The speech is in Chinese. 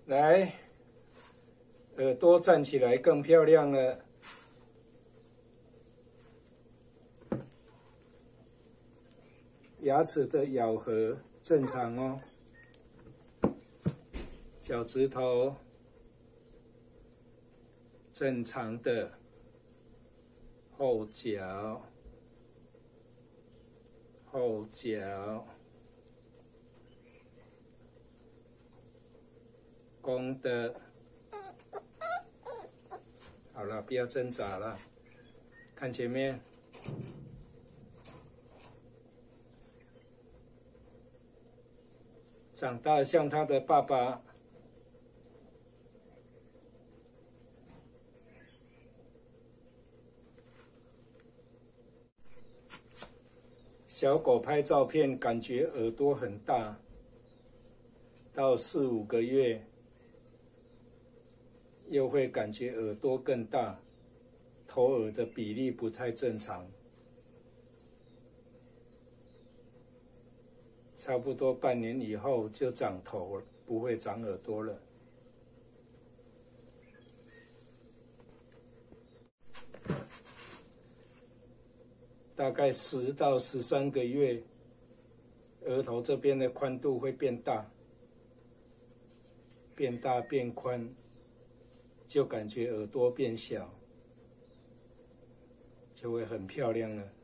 来，耳朵站起来更漂亮了。牙齿的咬合正常哦。脚趾头正常的。后脚，后脚。 公的，好了，不要挣扎了，看前面。长大像他的爸爸。小狗拍照片，感觉耳朵很大，到4、5个月。 又会感觉耳朵更大，头耳的比例不太正常，差不多半年以后就长头了，不会长耳朵了。大概10到13个月，额头这边的宽度会变大，变大变宽。 就感觉耳朵变小，就会很漂亮了。